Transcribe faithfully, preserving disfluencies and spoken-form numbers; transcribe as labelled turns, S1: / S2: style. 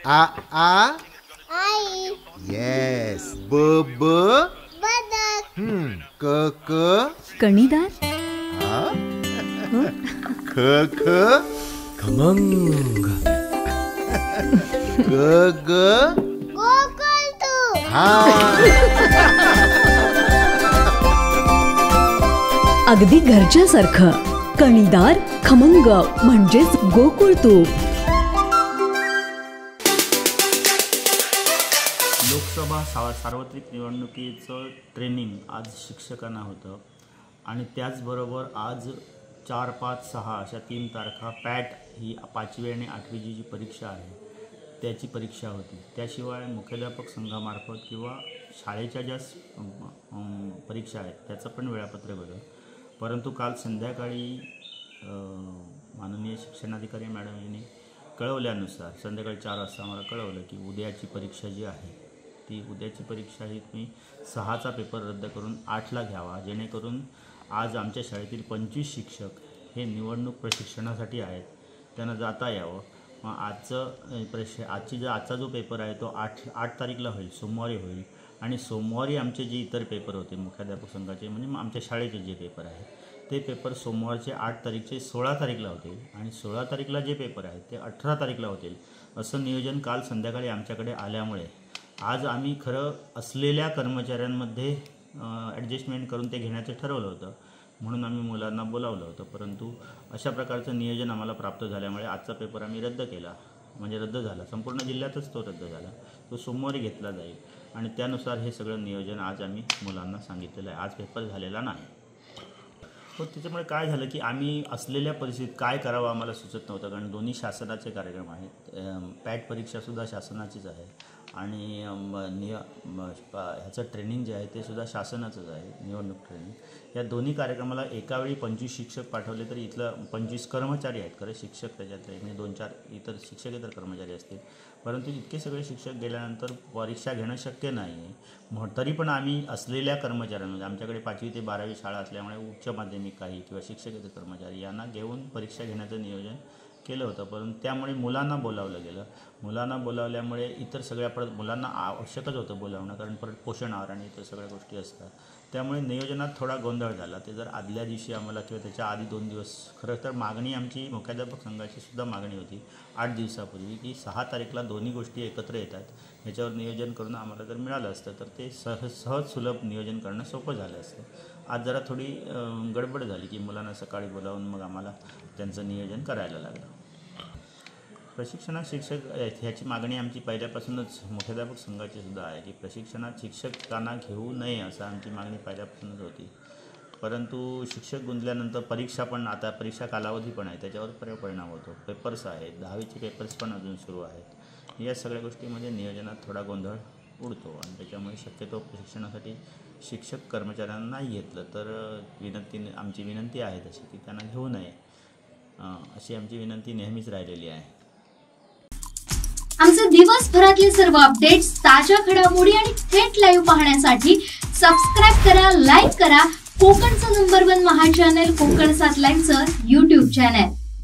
S1: आ आ
S2: आई.
S1: Yes. ब ब
S2: बदक.
S1: हम्म. क क
S3: कणीदार.
S1: हा. ख ख
S4: खमंग.
S1: ग ग
S2: गोकुळतू.
S1: हा.
S3: अगदी घरच्यासारखं. कणीदार खमंग म्हणजेच गोकुळ तूप.
S5: लोकसभा सा सार्वत्रिक निवडणुकीचं ट्रेनिंग आज शिक्षकांना होतं आणि त्याचबरोबर आज चार पाच सहा अशा तीन तारखा पॅट ही पाचवी आणि आठवीची जी परीक्षा आहे त्याची परीक्षा होती. त्याशिवाय मुख्याध्यापक संघामार्फत किंवा शाळेच्या ज्या परीक्षा आहेत त्याचं पण वेळापत्रक होतं. परंतु काल संध्याकाळी माननीय शिक्षणाधिकारी मॅडम यांनी कळवल्यानुसार संध्याकाळी चार वाजता आम्हाला कळवलं की उद्याची परीक्षा जी आहे ती उद्याची परीक्षा ही तुम्ही सहाचा पेपर रद्द करून आठला घ्यावा, जेणेकरून आज आमच्या शाळेतील पंचवीस शिक्षक हे निवडणूक प्रशिक्षणासाठी आहेत, त्यांना जाता यावं. मग आजचं प्रश आजची जो आजचा जो पेपर आहे तो आठ आठ तारीखला होईल, सोमवारी होईल. आणि सोमवारी आमचे जे इतर पेपर होते मुख्याध्यापक संघाचे म्हणजे आमच्या शाळेचे जे पेपर आहेत ते पेपर सोमवारचे आठ तारीखचे सोळा तारीखला होतील आणि सोळा तारीखला जे पेपर आहेत ते अठरा तारीखला होतील. असं नियोजन काल संध्याकाळी आमच्याकडे आल्यामुळे आज आम्ही खरं असलेल्या कर्मचाऱ्यांमध्ये ॲडजस्टमेंट करून ते घेण्याचं ठरवलं होतं, म्हणून आम्ही मुलांना बोलावलं होतं. परंतु अशा प्रकारचं नियोजन आम्हाला प्राप्त झाल्यामुळे आजचा पेपर आम्ही रद्द केला, म्हणजे रद्द झाला. संपूर्ण जिल्ह्यातच तो रद्द झाला. तो सोमवारी घेतला जाईल आणि त्यानुसार हे सगळं नियोजन आज आम्ही मुलांना सांगितलेलं आहे. आज पेपर झालेला नाही. हो, त्याच्यामुळे काय झालं की आम्ही असलेल्या परिस्थितीत काय करावं आम्हाला सुचत नव्हतं, कारण दोन्ही शासनाचे कार्यक्रम आहेत. पॅट परीक्षासुद्धा शासनाचीच आहे आणि निय ह्याचं ट्रेनिंग जे आहे ते सुद्धा शासनाचंच आहे, निवडणूक ट्रेनिंग. या दोन्ही कार्यक्रमाला एकावेळी पंचवीस शिक्षक पाठवले तरी इथलं पंचवीस कर्मचारी आहेत खरं शिक्षक त्याच्यातले, म्हणजे दोन चार इतर शिक्षकेतर कर्मचारी असतील. परंतु इतके सगळे शिक्षक गेल्यानंतर परीक्षा घेणं शक्य नाही आहे. मग तरी पण आम्ही असलेल्या कर्मचाऱ्यांमध्ये आमच्याकडे पाचवी ते बारावी शाळा असल्यामुळे उच्च माध्यमिक काही किंवा शिक्षकेतर कर्मचारी यांना घेऊन परीक्षा घेण्याचं नियोजन केलं होतं. परंतु त्यामुळे मुलांना बोलावलं गेलं. मुलांना बोलावल्यामुळे इतर सगळ्या परत मुलांना आवश्यकच होतं बोलावणं, कारण परत पोषण आहार आणि इतर सगळ्या गोष्टी असतात. त्यामुळे नियोजनात थोडा गोंधळ झाला. ते जर आदल्या दिवशी आम्हाला किंवा त्याच्या आधी दोन दिवस खरं तर मागणी आमची मुख्याध्यापक संघाची सुद्धा मागणी होती आठ दिवसापूर्वी की सहा तारीखला दोन्ही गोष्टी एकत्र येतात, ह्याच्यावर नियोजन करून आम्हाला जर मिळालं असतं तर ते सहज सहज सुलभ नियोजन करणं सोपं झालं असतं. आज जरा थोडी गडबड झाली की मुलांना सकाळी बोलावून मग आम्हाला त्यांचं नियोजन करायला लागलं. प्रशिक्षणात शिक्षक ह्याची मागणी आमची पहिल्यापासूनच मुख्याध्यापक संघाची सुद्धा आहे की प्रशिक्षणात शिक्षकांना घेऊ नये असं आमची मागणी पहिल्यापासूनच होती. परंतु शिक्षक गुंतल्यानंतर परीक्षा पण आता परीक्षा कालावधी पण आहे त्याच्यावर परिणाम होतो. पेपर्स आहेत, दहावीचे पेपर्स पण अजून सुरू आहेत. या सगळ्या गोष्टीमध्ये नियोजनात थोडा गोंधळ उडतो आणि त्याच्यामुळे शक्यतो प्रशिक्षणासाठी शिक्षक कर्मचाऱ्यांना नाही घेतलं तर विनंती आमची विनंती आहे तशी की त्यांना घेऊ नये अशी आमची विनंती नेहमीच राहिलेली आहे.
S6: आमचे दिवसभरातले सर्व अपडेट्स, ताज्या घडामोडी आणि थेट लाईव्ह पाहण्यासाठी सबस्क्राईब करा, लाईक करा कोकणचं नंबर वन महा चॅनल कोकण सात लाईव्हचं यूट्यूब चॅनल.